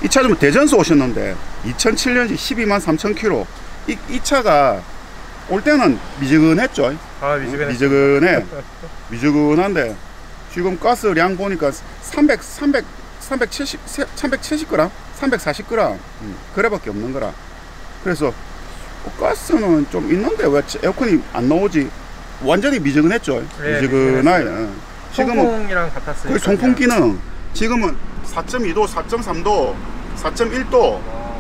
이 차 좀 대전서 오셨는데 2007년식 12만 3천 킬로. 이 차가 올 때는 미지근했죠. 아, 미지근해. 미지근해. 미지근한데 지금 가스량 보니까 370g, 340g 그래밖에 없는 거라. 그래서 가스는 좀 있는데 왜 에어컨이 안 나오지? 완전히 미지근했죠. 네, 미지근하게. 송풍이랑 같았으니까. 그 송풍 기능 지금은 4.2도, 4.3도, 4.1도.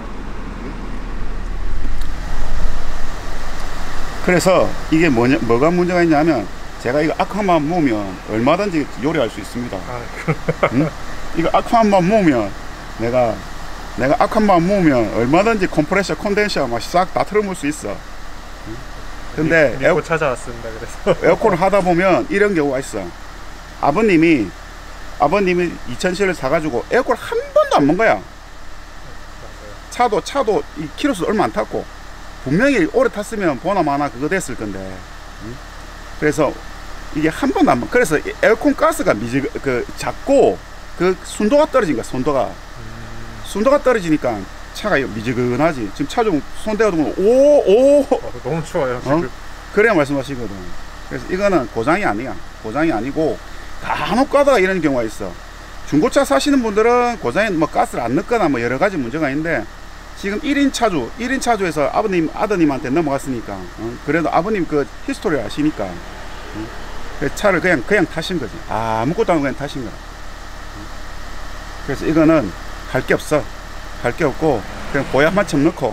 그래서 이게 뭐가 문제가 있냐면 제가 이거 아쿠아만 모으면 얼마든지 요리할 수 있습니다. 응? 이거 아쿠아만 모으면 내가 아쿠아만 모으면 얼마든지 컴프레셔, 컨덴서 막 싹 다 틀어볼 수 있어. 근데 믿고 찾아왔습니다. 그래서 에어컨을 하다 보면 이런 경우가 있어. 아버님이 2007을 사가지고 에어컨 한 번도 안 본 거야. 차도 이 키로수 얼마 안 탔고 분명히 오래 탔으면 보나마나 그거 됐을 건데. 응? 그래서 이게 한 번도 안 본. 그래서 에어컨 가스가 작고 그 순도가 떨어진 거야. 순도가 떨어지니까 차가 미지근하지. 지금 차 좀 손대가 보면 너무 추워요. 지금. 그래야 말씀하시거든. 그래서 이거는 고장이 아니야. 고장이 아니고 간혹 가다가 이런 경우가 있어. 중고차 사시는 분들은 고장에 뭐 가스를 안 넣거나 뭐 여러 가지 문제가 있는데 지금 1인 차주에서 아드님한테 넘어갔으니까 그래도 아버님 그 히스토리를 아시니까 차를 그냥 타신 거지. 아무것도 안 하고 그냥 타신 거야. 그래서 이거는 할 게 없어. 할 게 없고 그냥 보약만 좀 넣고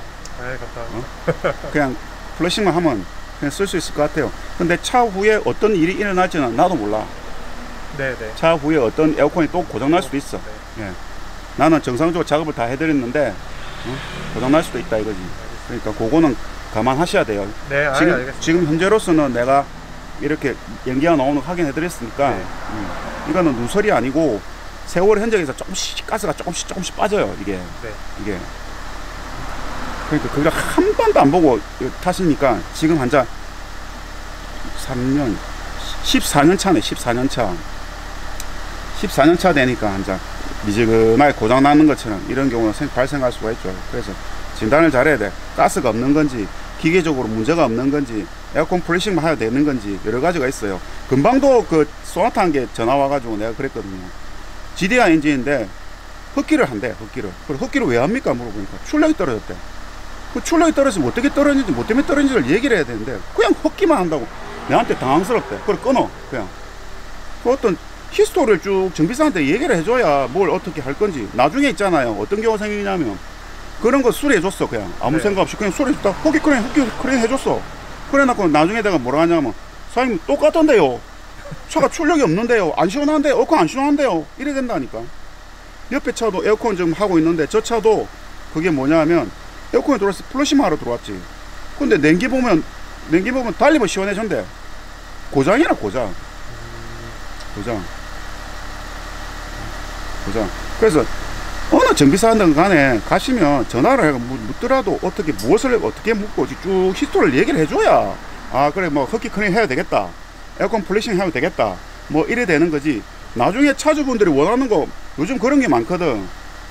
그냥 플러싱만 하면 그냥 쓸 수 있을 것 같아요. 근데 차후에 어떤 일이 일어날지는 나도 몰라. 네네. 차후에 어떤 에어컨이 또 고장날 수도 있어. 네. 예. 나는 정상적으로 작업을 다 해드렸는데 고장날 수도 있다 이거지. 그러니까 그거는 감안하셔야 돼요. 네, 지금 현재로서는 내가 이렇게 연기가 나오는 거 확인해드렸으니까 네. 이거는 누설이 아니고 세월 현장에서 조금씩 가스가 조금씩 빠져요. 이게. 네. 이게. 그러니까 그걸 한 번도 안 보고 타시니까 지금 한자 3년 14년 차네. 14년 차. 14년 차 되니까 한자 미지근하게 고장 나는 것처럼 이런 경우는 발생할 수가 있죠. 그래서 진단을 잘해야 돼. 가스가 없는 건지 기계적으로 문제가 없는 건지 에어컨 플러싱만 해야 되는 건지 여러 가지가 있어요. 금방도 그 소나타 한 개 전화 와가지고 내가 그랬거든요. GDI 엔진인데 흡기를 한대. 그리고 흡기를 왜 합니까 물어보니까 출력이 떨어졌대. 그 출력이 떨어지면 어떻게 떨어지는지 뭐 때문에 떨어지는지를 얘기를 해야 되는데 그냥 흡기만 한다고 내한테 당황스럽대. 그걸 끊어. 그냥 그 어떤 히스토리를 쭉 정비사한테 얘기를 해줘야 뭘 어떻게 할 건지. 나중에 있잖아요. 어떤 경우가 생기냐면 그런 거 수리해줬어. 그냥 아무 생각 없이 그냥 수리해줬다. 흡기 크레인 해줬어. 그래 놓고 나중에 내가 뭐라 하냐면 사장님 똑같던데요. 차가 출력이 없는데요. 안 시원한데요. 에어컨 안 시원한데요. 이래 된다니까. 옆에 차도 에어컨 좀 하고 있는데 저 차도 그게 뭐냐면 에어컨이 들어왔을 때 플러싱만 하러 들어왔지. 근데 냉기 보면 달리면 시원해진대. 고장이라 고장. 그래서 어느 정비사든 간에 가시면 전화를 해서 묻더라도 무엇을 어떻게 묻고 쭉 히스토리를 얘기를 해줘야 그래 뭐 흡기 클린 해야 되겠다. 에어컨 플러싱 해야 되겠다. 뭐 이래 되는 거지. 나중에 차주분들이 원하는 거 요즘 그런 게 많거든.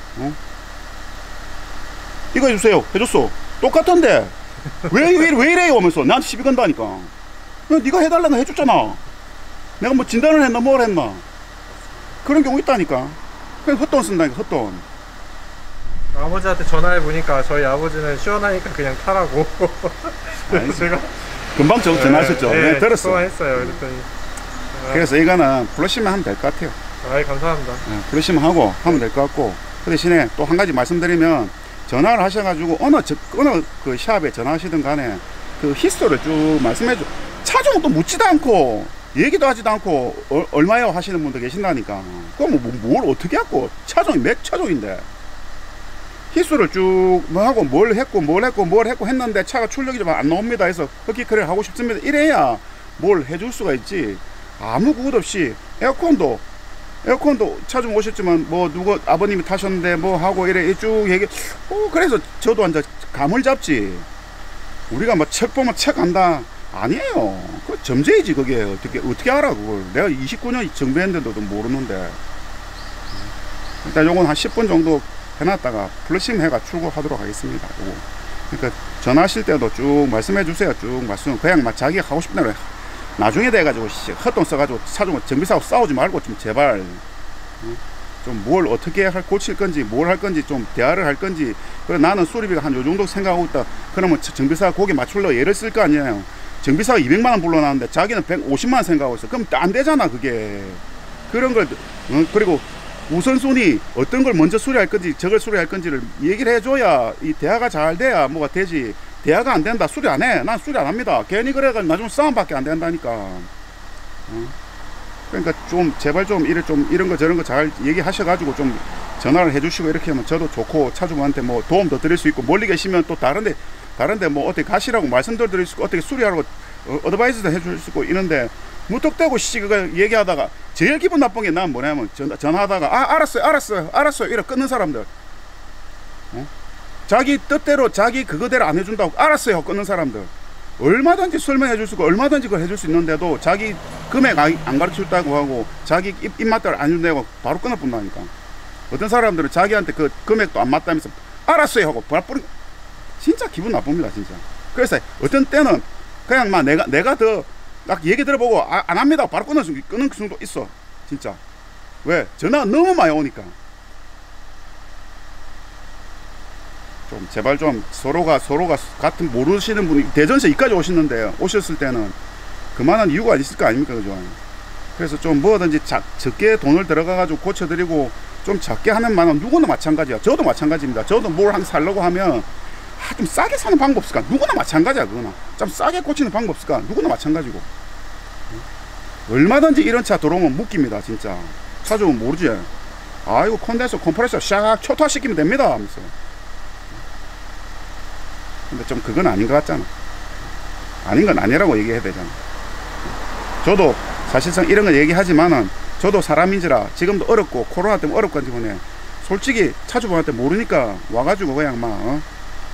이거 해주세요. 해줬어. 똑같은데 왜 이래요 하면서 나한테 시비 건다니까. 네가 해달라고 해줬잖아. 내가 뭐 진단을 했나 뭘 했나. 그런 경우 있다니까. 그냥 헛돈 쓴다니까. 헛돈. 아버지한테 전화해보니까 저희 아버지는 시원하니까 그냥 타라고. 그래서 제가 금방 전화하셨죠. 네, 들었어. 통화했어요. 그랬더니 그래서 이거는 플러싱만 하면 될 것 같아요. 감사합니다. 플러싱만 하고 하면 될 것 같고, 그 대신에 또 한 가지 말씀드리면 전화를 하셔가지고 어느 그 샵에 전화하시든 간에 그 히스토리를 쭉 말씀해줘. 차종은 또 묻지도 않고 얘기도 하지도 않고 얼마요 하시는 분도 계신다니까. 그럼 뭘 어떻게 하고 차종이 몇 차종인데 히스토리를 쭉 뭐 하고 뭘 했고 했는데 차가 출력이 좀 안 나옵니다 해서 흡기 클리어 하고 싶습니다 이래야 뭘 해줄 수가 있지. 아무 구것 없이 에어컨도 차좀 오셨지만 뭐 누구 아버님이 타셨는데 뭐 하고 이래 쭉 얘기. 그래서 저도 완전 감을 잡지. 우리가 뭐 책 보면 책 안다 아니에요. 그 점재이지. 그게 어떻게 알아 그걸. 내가 29년 정비했는데도 모르는데. 일단 요건 한 10분 정도 해놨다가 플러싱 해가 출고하도록 하겠습니다. 요거. 그러니까 전화하실 때도 쭉 말씀해 주세요. 쭉 말씀. 그냥 막 자기가 하고 싶은 대로 나중에 돼가지고 헛돈 써가지고 차주고 정비사하고 싸우지 말고 좀 제발 좀 뭘 어떻게 고칠 건지 뭘 할 건지 좀 대화를 할 건지. 그래 나는 수리비가 한 요 정도 생각하고 있다. 그러면 정비사가 거기 맞출러 예를 쓸 거 아니에요. 정비사가 200만원 불러놨는데 자기는 150만원 생각하고 있어. 그럼 안 되잖아 그게. 그런 걸 그리고 우선순위 어떤 걸 먼저 수리할 건지 저걸 수리할 건지를 얘기를 해줘야 이 대화가 잘 돼야 뭐가 되지. 대화가 안 된다. 수리 안 해. 난 수리 안 합니다. 괜히 그래가지고 나중에 싸움밖에 안 된다니까. 그러니까 좀 제발 좀 이런 거 저런 거 잘 얘기하셔가지고 좀 전화를 해주시고 이렇게 하면 저도 좋고 차주분한테 뭐 도움도 드릴 수 있고 멀리 계시면 또 다른데 뭐 어떻게 가시라고 말씀도 드릴 수 있고 어떻게 수리하라고 어드바이스도 해줄 수 있고 이런데 무턱대고 그거 얘기하다가 제일 기분 나쁜 게 난 뭐냐면 전화하다가 알았어요 이래 끊는 사람들. 자기 뜻대로 자기 그거대로 안 해준다고 알았어요 끊는 사람들. 얼마든지 설명해 줄 수 있고 얼마든지 그걸 해줄 수 있는데도 자기 금액 안 가르쳐줬다고 하고 자기 입맛대로 안 준다고 바로 끊어본다니까. 어떤 사람들은 자기한테 그 금액도 안 맞다면서 알았어요 하고 바로 뿌리. 진짜 기분 나쁩니다 진짜. 그래서 어떤 때는 그냥 막 내가 더 딱 얘기 들어보고 안 합니다 바로 끊는 수도 있어 진짜. 왜? 전화가 너무 많이 오니까. 좀 제발 좀 서로가 같은 모르시는 분이 대전에서 이까지 오시는데 오셨을 때는 그만한 이유가 있을 거 아닙니까 그죠? 그래서 좀 뭐든지 적게 돈을 들어가 가지고 고쳐드리고 좀 작게 하는 만은 누구나 마찬가지야. 저도 마찬가지입니다. 저도 뭘 살려고 하면 좀 싸게 사는 방법 없을까? 누구나 마찬가지야 그거나. 좀 싸게 고치는 방법 없을까? 누구나 마찬가지고. 얼마든지 이런 차 들어오면 묶입니다 진짜. 차주면 모르지. 아이고 콘덴서 컴프레서 샥 초토화시키면 됩니다 하면서. 근데 좀 그건 아닌 것 같잖아. 아닌 건 아니라고 얘기해야 되잖아. 저도 사실상 이런 거 얘기하지만은 저도 사람인지라 지금도 어렵고 코로나 때문에 어렵고 때문에 솔직히 차주분한테 모르니까 와가지고 그냥 막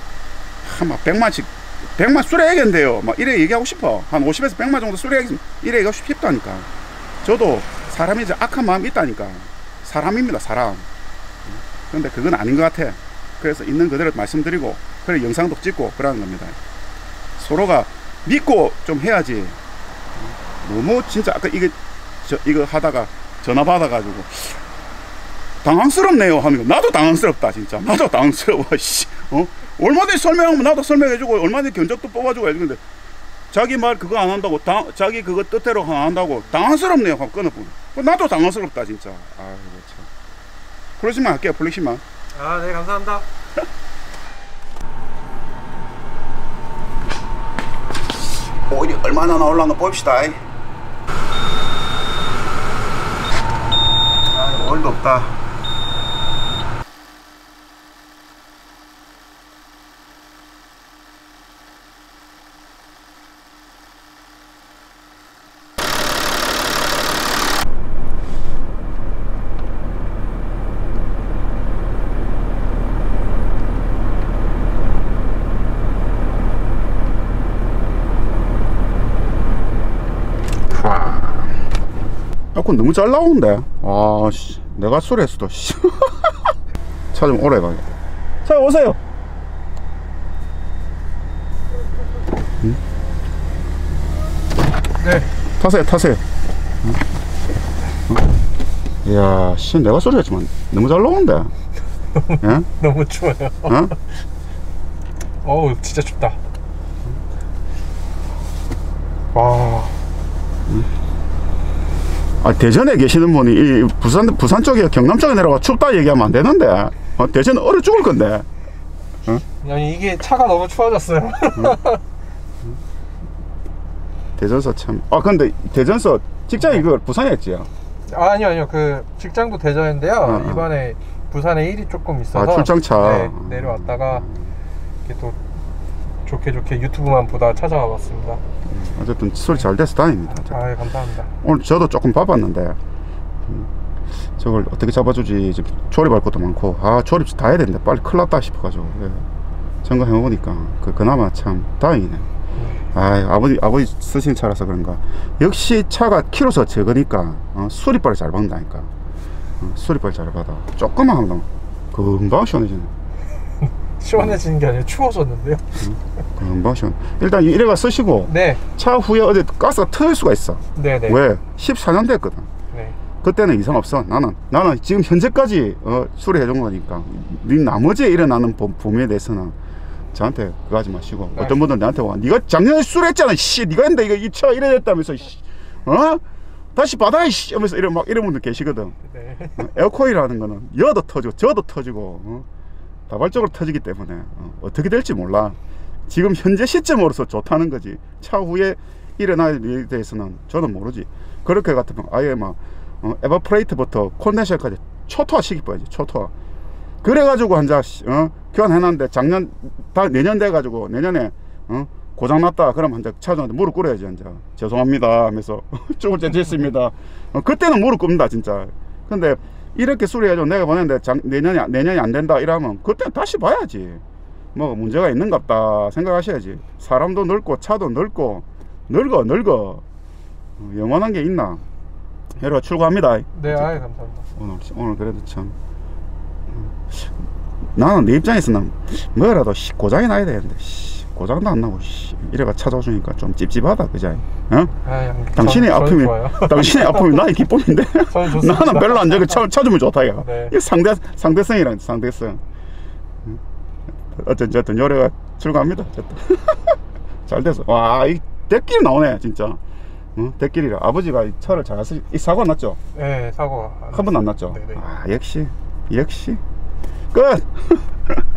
100만 수리해야겠는데요 막 이래 얘기하고 싶어. 한 50에서 100만 정도 수리해야겠습니다 이래 얘기하고 싶다니까. 저도 사람인지 악한 마음이 있다니까. 사람입니다 사람. 근데 그건 아닌 것 같아. 그래서 있는 그대로 말씀드리고 그래 영상도 찍고 그러는 겁니다. 서로가 믿고 좀 해야지. 너무 진짜 아까 이거 하다가 전화 받아가지고 당황스럽네요 하면 나도 당황스럽다 진짜. 나도 당황스러워. 얼마든지 설명하면 나도 설명해주고 얼마든지 견적도 뽑아주고 해주는데 자기 말 그거 안 한다고 자기 그거 뜻대로 안 한다고 당황스럽네요 하고 끊어보네. 나도 당황스럽다 진짜. 아이고 참. 플러싱만 할게요 플러싱만. 아 네 감사합니다. 오일이 얼마나 나올라나 봅시다. 오일도 없다. 그건 너무 잘 나오는데. 아, 씨. 내가 수리했어도, 씨. 차 좀 오래 가겠다. 자, 오세요. 응? 네. 타세요. 응? 이야, 씨. 내가 수리했지만 너무 잘 나오는데. 예? 너무 추워요. 어? 어우, 진짜 춥다. 와. 아, 대전에 계시는 분이 이 부산 쪽에 경남 쪽에 내려가 춥다 얘기하면 안 되는데. 대전은 얼어 죽을 건데. 어? 아니 이게 차가 너무 추워졌어요. 대전서 참. 아 근데 대전서 직장이 그 부산이었지요? 아니요 그 직장도 대전인데요. 이번에 부산에 일이 조금 있어서 출장차. 네, 내려왔다가 이렇게 또 좋게 유튜브만 보다 찾아와 봤습니다. 어쨌든 소리 잘 돼서 다행입니다. 아 감사합니다. 오늘 저도 조금 바빴는데 저걸 어떻게 잡아주지. 지금 조립할 것도 많고 조립 다 해야 되는데 빨리 큰일 났다 싶어가지고 점검해보니까 그나마 참 다행이네. 아버지 쓰신 차라서 그런가 역시 차가 키로수가 적으니까 수리빨을 잘 받는다니까. 수리빨 잘 받아. 조금만 하면 금방 시원해지네. 시원해지는 게 아니라 추워졌는데요. 금방 시원. 일단 이래가 쓰시고 네. 차 후에 어디 가스가 터질 수가 있어. 네네. 왜? 14년 됐거든. 네. 그때는 이상 없어. 나는 지금 현재까지 수리해 준 거니까 나머지에 일어나는 범위에 대해서는 저한테 그거 하지 마시고. 네. 어떤 분들 나한테 와, 네가 작년에 수리했잖아, 씨, 네가 했는데 이거 이 차 이래 됐다면서, 씨, 다시 받아, 씨, 하면서 이런 분들 계시거든. 네. 에어코일이라는 거는 여도 터지고 저도 터지고 다발적으로 터지기 때문에 어떻게 될지 몰라. 지금 현재 시점으로서 좋다는 거지. 차후에 일어날 일에 대해서는 저는 모르지. 그렇게 같으면 아예 막 에버프레이트부터 콘덴서까지 초토화 시켜봐야지. 초토화. 그래가지고 한자 교환해놨는데 작년 내년 돼가지고 내년에 고장났다 그럼 한자 차주한테 무릎 꿇어야지. 한자 죄송합니다 하면서 조금 째졌습니다. 그때는 무릎 꿇는다 진짜. 근데 이렇게 수리해줘 내가 보냈는데 내년이 안 된다 이러면 그때 다시 봐야지. 뭐 문제가 있는갑다 생각하셔야지. 사람도 늙고 차도 늙고 늙어 영원한 게 있나. 여러분 출고합니다. 네, 아유 감사합니다. 오늘 그래도 참 나는 내 입장에서는 뭐라도 고장이 나야 되는데 고장도 안 나고 이래가 찾아주니까 좀 찝찝하다 그자. 당신의 아픔이 당신의 아픔이 나의 기쁨인데 나는 별로 안 좋게 찾으면 좋다 이거. 네. 이 상대성이란 상대성. 어쨌든 요래가 출고합니다. 잘 돼서 이 대끼리 나오네 진짜. 대끼리라. 아버지가 이 차를 잘 쓰. 이 사고 났죠? 네, 사고가 한 번도 안 났죠? 네네. 역시 끝.